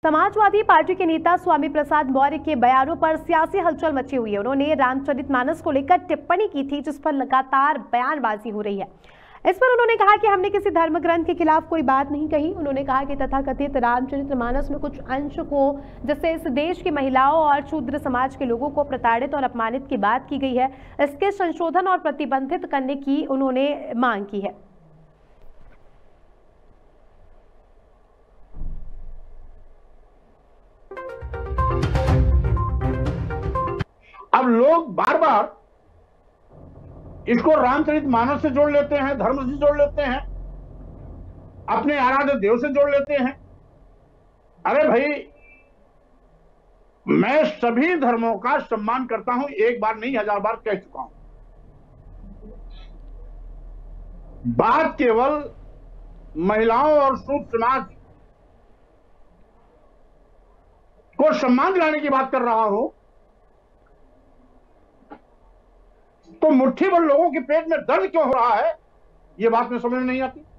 Samajwadi party के नेता स्वामी प्रसाद मौर्य के बयानों पर सियासी हलचल मची हुई है। उन्होंने रामचरितमानस को लेकर टिप्पणी की थी, जिस पर लगातार बयानबाजी हो रही है। इस पर उन्होंने कहा कि हमने किसी धर्म ग्रंथ के खिलाफ कोई बात नहीं कही। उन्होंने कहा कि तथाकथित रामचरितमानस में कुछ अंश को, जैसे इस देश की महिलाओं और शूद्र समाज के लोगों को प्रताड़ित और अपमानित की बात की गई है, इसके संशोधन और प्रतिबंधित करने की उन्होंने मांग की है। अब लोग बार बार इसको रामचरितमानस से जोड़ लेते हैं, धर्म से जोड़ लेते हैं, अपने आराध्य देव से जोड़ लेते हैं। अरे भाई, मैं सभी धर्मों का सम्मान करता हूं, एक बार नहीं 1000 बार कह चुका हूं। बात केवल महिलाओं और शूद्र समाज को सम्मान दिलाने की बात कर रहा हूं, तो मुट्ठी भर लोगों के पेट में दर्द क्यों हो रहा है, यह बात में समझ नहीं आती।